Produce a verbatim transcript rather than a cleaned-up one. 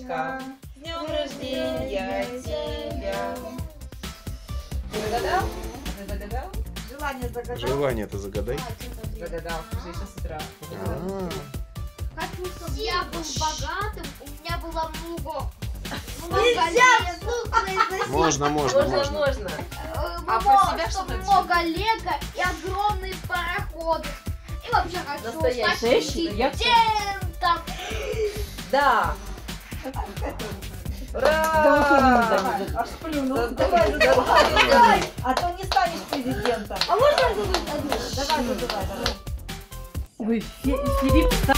Сонечка, с днем рождения тебя. Ты загадал? Ты загадал? Желание загадал. Желание-то загадай. Загадал, уже еще с утра. А, Хочу, чтобы я был богатым, у меня было много. Нельзя вслух произносить. Можно, можно, Можно, можно. можно. Э, А было, про себя чтобы что-то много лего и огромные пароходы. И вообще хочу Настоящий. стать Я- президентом. Да. Давай, Ура! аж плюнул. Да, Давай, да, задавай. давай. А то не станешь президентом. А можно задать одну? Давай, задавай, давай. Ой, Фи- Филипп